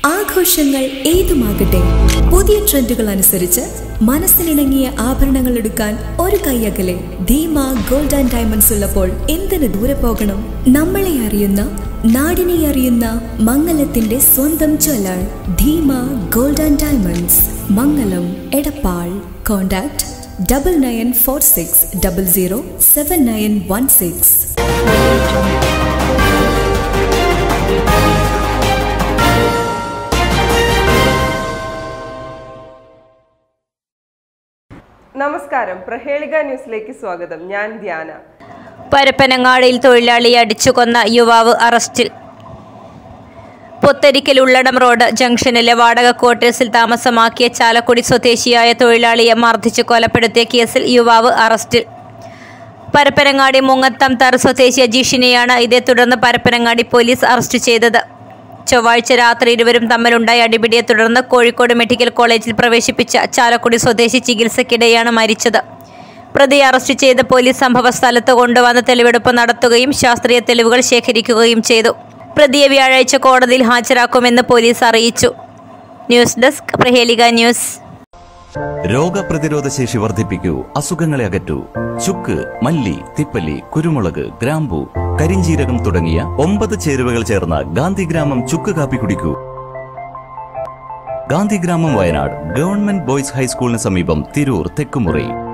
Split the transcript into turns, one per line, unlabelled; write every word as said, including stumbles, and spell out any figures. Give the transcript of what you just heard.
ആഘോഷങ്ങൾ ഏതുമാകട്ടെ, പുതിയ ട്രെൻഡുകൾ അനുസരിച്ച് മനസ്സിനിണങ്ങിയ ആഭരണങ്ങൾ എടുക്കാൻ ഒരു കൈയകലെ ധീമ ഗോൾഡ് ആൻഡ് ഡയമണ്ട്സ് ഉള്ളപ്പോൾ എന്തിനു ദൂരെ പോകണം? നമ്മളെ അറിയുന്ന, നാടിനെ അറിയുന്ന മംഗലത്തിന്റെ സ്വന്തം jeweller Dheema gold and diamonds, Mangalam, Edappal. Contact double nine four six double zero seven nine one six.
നമസ്കാരം, പ്രഹേളിക ന്യൂസിലേക്ക് സ്വാഗതം. ഞാൻ ധ്യാന.
പരപ്പനങ്ങാടിയിൽ തൊഴിലാളിയെ അടിച്ചുകൊന്ന യുവാവ് അറസ്റ്റിൽ. പുത്തരിക്കൽ ഉള്ളടം റോഡ് ജംഗ്ഷനിലെ വാടക ക്വാർട്ടേഴ്സിൽ താമസമാക്കിയ ചാലക്കുടി സ്വദേശിയായ തൊഴിലാളിയെ മർദ്ദിച്ച് കൊലപ്പെടുത്തിയ കേസിൽ യുവാവ് അറസ്റ്റിൽ. പരപ്പനങ്ങാടി മുങ്ങത്തം തർ സ്വദേശി അജീഷിനെയാണ് ഇതേ തുടർന്ന് പരപ്പനങ്ങാടി പോലീസ് അറസ്റ്റ് ചെയ്തത്. ചൊവ്വാഴ്ച രാത്രി ഇരുവരും തമ്മിലുണ്ടായ അടിപിടിയെ തുടർന്ന് കോഴിക്കോട് മെഡിക്കൽ കോളേജിൽ പ്രവേശിപ്പിച്ച ചാലക്കുടി സ്വദേശി ചികിത്സയ്ക്കിടെയാണ് മരിച്ചത്. പ്രതിയെ അറസ്റ്റ് ചെയ്ത് പോലീസ് സംഭവ സ്ഥലത്ത് കൊണ്ടുവന്ന് തെളിവെടുപ്പ് നടത്തുകയും ശാസ്ത്രീയ തെളിവുകൾ ശേഖരിക്കുകയും ചെയ്തു. പ്രതിയെ വ്യാഴാഴ്ച കോടതിയിൽ ഹാജരാക്കുമെന്ന് പോലീസ് അറിയിച്ചു. News desk, Prahelika news.
രോഗപ്രതിരോധ ശേഷി വർദ്ധിപ്പിക്കൂ, അസുഖങ്ങളെ അകറ്റൂ. ചുക്ക്, മല്ലി, തിപ്പല്ലി, കുരുമുളക്, ഗ്രാമ്പു, കരിഞ്ചീരകം തുടങ്ങിയ ഒമ്പത് ചേരുവകൾ ചേർന്ന ഗാന്ധിഗ്രാമം ചുക്ക് കാപ്പി കുടിക്കൂ. ഗാന്ധിഗ്രാമം, വയനാട്, ഗവൺമെന്റ് ബോയ്സ് ഹൈസ്കൂളിന് സമീപം, തിരൂർ, തെക്കുമുറി.